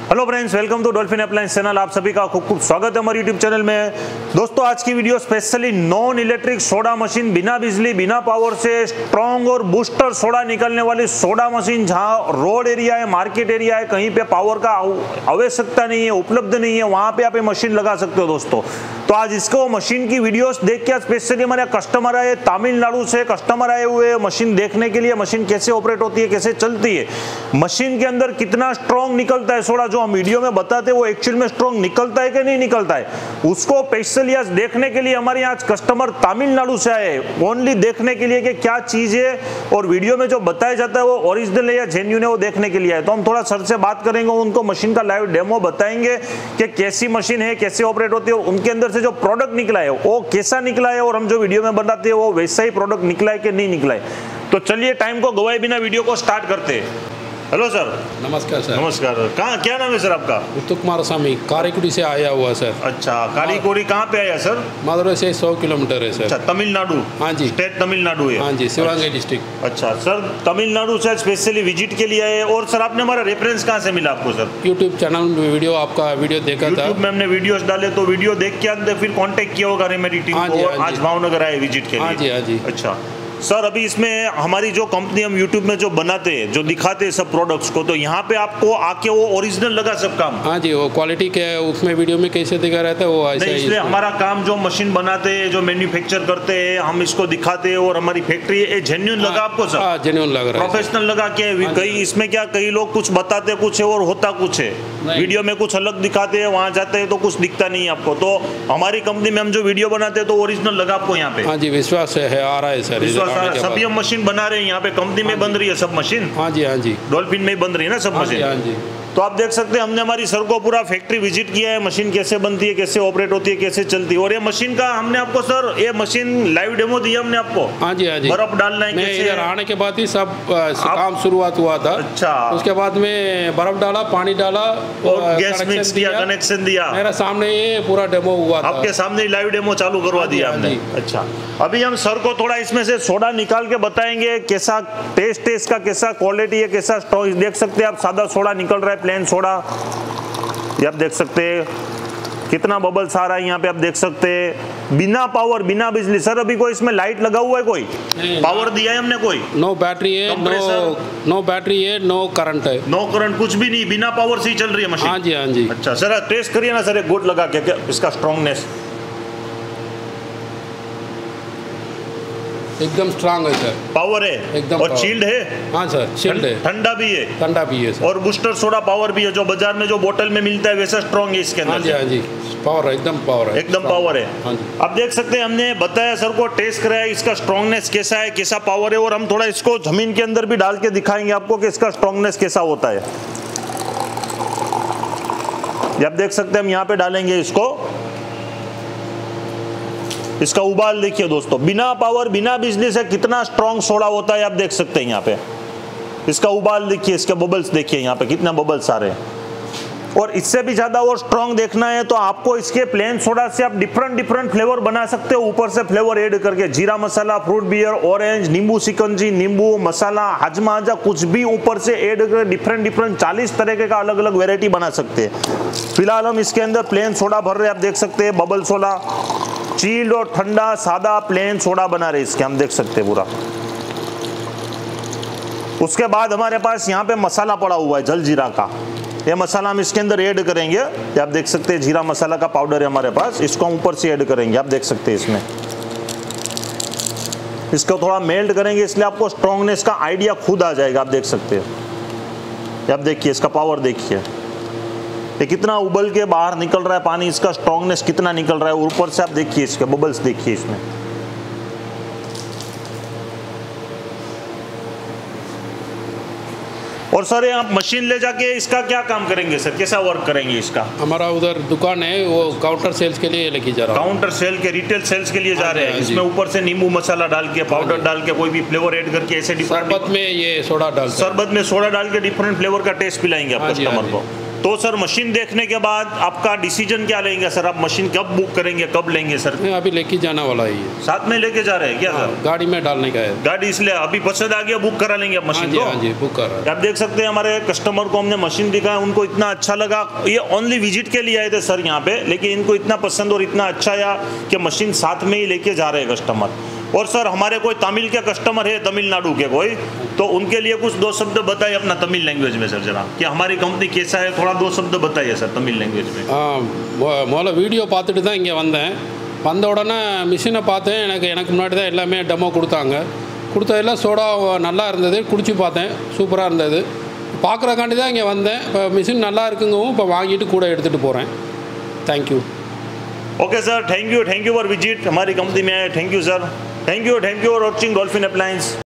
Hello friends, welcome to Dolphin appliance channel. आप सभी का खूब खूब स्वागत है हमारे यूट्यूब चैनल में। दोस्तों, आज की video specially non electric soda machine, बिना बिजली बिना पावर से स्ट्रॉन्ग और बूस्टर सोडा निकलने वाली सोडा मशीन, जहां रोड एरिया है, मार्केट एरिया है, कहीं पे पावर का आवश्यकता नहीं है, उपलब्ध नहीं है, वहां पे आप ये मशीन लगा सकते हो दोस्तों। तो आज इसको मशीन की वीडियोस देख के स्पेशली हमारे कस्टमर आए, तमिलनाडु से कस्टमर आए हुए मशीन देखने के लिए, मशीन कैसे ऑपरेट होती है, कैसे चलती है, मशीन के अंदर कितना स्ट्रॉन्ग निकलता है सोडा, जो हम वीडियो में बताते हैं वो एक्चुअल में स्ट्रॉन्ग निकलता है कि नहीं निकलता है, उसको स्पेशली आज देखने के लिए हमारे यहाँ कस्टमर तमिलनाडु से आए, ओनली देखने के लिए कि क्या चीज है और वीडियो में जो बताया जाता है वो ओरिजिनल है या जेन्युइन है, वो देखने के लिए आए। तो हम थोड़ा सर से बात करेंगे, उनको मशीन का लाइव डेमो बताएंगे कि कैसी मशीन है, कैसे ऑपरेट होती है, और उनके अंदर से जो प्रोडक्ट निकला है वो कैसा निकला है, और हम जो वीडियो में बनाते हैं वो वैसा ही प्रोडक्ट निकला है कि नहीं निकला है। तो चलिए टाइम को गवाए बिना वीडियो को स्टार्ट करते हैं। Hello sir. नमस्कार सर। नमस्कार। कहाँ, क्या नाम है सर आपका? उत्तम कुमार स्वामी, कारीकुड़ी से आया हुआ सर। अच्छा, कारीकोड़ी कहाँ पे आया सर? मदुरई से 100 किलोमीटर है सर। अच्छा, तमिलनाडु? हाँ जी, स्टेट तमिलनाडु है। हाँ जी, शिवगंगा डिस्ट्रिक्ट। अच्छा सर, तमिलनाडु से स्पेशली विजिट के लिए आए। और सर, आपने हमारा रेफरेंस कहाँ से मिला आपको सर? यूट्यूब चैनल में वीडियो, आपका वीडियो देखा था। यूट्यूब में हमने वीडियोस डाले, तो वीडियो देख के अंदर फिर कांटेक्ट किया होगा मेरी टीम को, और आज भावनगर आए विजिट के लिए। हाँ जी, हाँ जी। अच्छा सर, अभी इसमें हमारी जो कंपनी हम यूट्यूब में जो बनाते हैं, जो दिखाते हैं सब प्रोडक्ट्स को, तो यहाँ पे आपको आके वो ओरिजिनल लगा सब काम? हाँ जी, वो क्वालिटी क्या है उसमें वीडियो में कैसे दिखा रहता है वो ऐसा ही। इसलिए हमारा काम जो मशीन बनाते हैं, जो मैन्युफैक्चर करते हैं, हम इसको दिखाते हैं, और हमारी फैक्ट्री ये जेन्युइन लगा आपको सर? हाँ, जेन्युइन लग रहा है, प्रोफेशनल लगा के। कई इसमें क्या, कई लोग कुछ बताते कुछ है और होता कुछ है, वीडियो में कुछ अलग दिखाते हैं, वहाँ जाते हैं तो कुछ दिखता नहीं है आपको। तो हमारी कंपनी में हम जो वीडियो बनाते हैं तो ओरिजिनल लगा आपको यहाँ पे? हाँ जी, विश्वास है, आ रहा है सर। सभी हम मशीन बना रहे हैं यहाँ पे, कंपनी में बन रही है सब मशीन। हाँ जी, हाँ जी, डॉल्फिन में बन रही है ना सब मशीन। हाँ जी। तो आप देख सकते हैं, हमने हमारी सर को पूरा फैक्ट्री विजिट किया है, मशीन कैसे बनती है, कैसे ऑपरेट होती है, कैसे चलती है। और ये मशीन का हमने आपको सर, ये मशीन लाइव डेमो दिया हमने आपको। हाँ जी, हाँ जी। बर्फ डालना है कैसे? इधर आने के बाद ही सब काम शुरुआत हुआ था। अच्छा। उसके बाद में बर्फ डाला, पानी डाला और गैस मिक्स किया, कनेक्शन दिया। मेरा सामने ये पूरा डेमो हुआ था, आपके सामने लाइव डेमो चालू करवा दिया हमने। अच्छा, अभी हम सर को थोड़ा इसमें से सोडा निकाल के बताएंगे कैसा टेस्ट है इसका, कैसा क्वालिटी है, कैसा स्ट्रॉन्ग। देख सकते हैं आप, सादा सोडा निकल रहा है, प्लेन सोडा, ये आप देख सकते हैं कितना बबल्स आ रहा है यहाँ पे, आप देख सकते हैं। बिना पावर, बिना बिजली। सर, अभी कोई इसमें लाइट लगा हुआ है? कोई पावर दिया है हमने? कोई नो बैटरी है, नो बैटरी है, नो करंट है। नो करंट, कुछ भी नहीं, बिना पावर से ही चल रही है मशीन? हाँ जी, हाँ जी। अच्छा सर, टेस्ट करिए ना सर, एक गुड लगा के इसका स्ट्रॉन्गनेस। एकदम स्ट्रांग है सर, पावर है एकदम। और चिल्ड है? हाँ सर, चिल्ड है, ठंडा भी है, ठंडा भी है सर। और बूस्टर सोडा पावर भी है, जो बाजार में जो बोतल में मिलता है वैसा स्ट्रॉन्ग है इसके अंदर। हाँ जी, हाँ जी, पावर है, एकदम पावर है, एकदम पावर है। हाँ जी। आप देख सकते हैं, हमने बताया सर को, टेस्ट कराया, इसका स्ट्रॉन्गनेस कैसा है, कैसा पावर है, और हम थोड़ा इसको जमीन के अंदर भी डाल के दिखाएंगे आपको कि इसका स्ट्रॉन्गनेस कैसा होता है। ये आप देख सकते हैं, हम यहाँ पे डालेंगे इसको। इसका उबाल देखिए दोस्तों, बिना पावर बिना बिजली से कितना स्ट्रॉन्ग सोडा होता है, आप देख सकते हैं यहाँ पे। इसका उबाल देखिए, इसके बबल्स देखिए यहाँ पे कितना बबल्स आ रहे हैं। और इससे भी ज्यादा और स्ट्रॉन्ग देखना है तो आपको इसके प्लेन सोडा से आप डिफरेंट फ्लेवर बना सकते हो, ऊपर से फ्लेवर ऐड करके। जीरा मसाला, फ्रूट बियर, ऑरेंज, नींबू शिकंजी, नींबू मसाला, हाजमा, कुछ भी ऊपर से ऐड करके डिफरेंट 40 तरह का अलग अलग वेरायटी बना सकते हैं। फिलहाल हम इसके अंदर प्लेन सोडा भर रहे हैं, आप देख सकते हैं, बबल सोडा, चिल्ड और ठंडा सादा प्लेन सोडा बना रहे इसके, हम देख सकते हैं पूरा। उसके बाद हमारे पास यहाँ पे मसाला पड़ा हुआ है जलजीरा का, ये मसाला हम इसके अंदर ऐड करेंगे। ये आप देख सकते हैं, जीरा मसाला का पाउडर है हमारे पास, इसको हम ऊपर से ऐड करेंगे, आप देख सकते हैं इसमें। इसको थोड़ा मेल्ट करेंगे, इसलिए आपको स्ट्रॉन्गनेस का आइडिया खुद आ जाएगा, आप देख सकते हैं। ये आप देखिए, इसका पावर देखिए, ये कितना उबल के बाहर निकल रहा है पानी, इसका स्ट्रॉन्गनेस कितना निकल रहा है। ऊपर से आप देखिए इसके बबल्स देखिए इसमें। और सर, आप मशीन ले जाके इसका क्या काम करेंगे सर, कैसा वर्क करेंगे इसका? हमारा उधर दुकान है, वो काउंटर सेल्स के लिए लेके जा रहा है। काउंटर सेल के, रिटेल सेल्स के लिए जा रहे हैं। इसमें ऊपर से नींबू मसाला डाल के, पाउडर डाल के, कोई भी फ्लेवर ऐड करके, ऐसे शरबत में ये सोडा डाल, शरबत में सोडा डाल के डिफरेंट फ्लेवर का टेस्ट पिलाएंगे आप कस्टमर को। तो सर मशीन देखने के बाद आपका डिसीजन क्या लेंगे सर? आप मशीन कब बुक करेंगे, कब लेंगे सर? मैं अभी लेके जाने वाला ही है। साथ में लेके जा रहे हैं क्या सर? गाड़ी में डालने का है। गाड़ी इसलिए अभी पसंद आ गया, बुक करा लेंगे आप मशीन को? हाँ जी, बुक कर रहा है। आप देख सकते हैं हमारे कस्टमर को हमने मशीन दिखाया, उनको इतना अच्छा लगा। ये ओनली विजिट के लिए आए थे सर यहाँ पे, लेकिन इनको इतना पसंद और इतना अच्छा आया कि मशीन साथ में ही लेके जा रहे हैं कस्टमर। और सर हमारे कोई तमिल के कस्टमर है, तमिलनाडु के कोई, तो उनके लिए कुछ 2 शब्द बताइए अपना तमिल लैंग्वेज में सर जरा, कि हमारी कंपनी कैसा है, थोड़ा 2 शब्द बताइए सर तमिल लैंग्वेज में। முதல்ல வீடியோ பார்த்துட்டு தான் இங்கே வந்தேன். வந்த உடனே மிஷினை பார்த்தேன். எனக்கு முன்னாடி தான் எல்லாமே டெமோ கொடுத்தாங்க. கொடுத்ததெல்லாம் சோடா நல்லா இருந்தது. குடிச்சு பார்த்தேன், சூப்பராக இருந்தது. பார்க்குறக்காண்டி தான் இங்கே வந்தேன். இப்போ மிஷின் நல்லா இருக்குங்கவும் இப்போ வாங்கிட்டு கூட எடுத்துகிட்டு போகிறேன். Thank you. Okay sir, thank you for visit हमारी कंपनी में। Thank you sir, thank you for watching Dolphin appliance.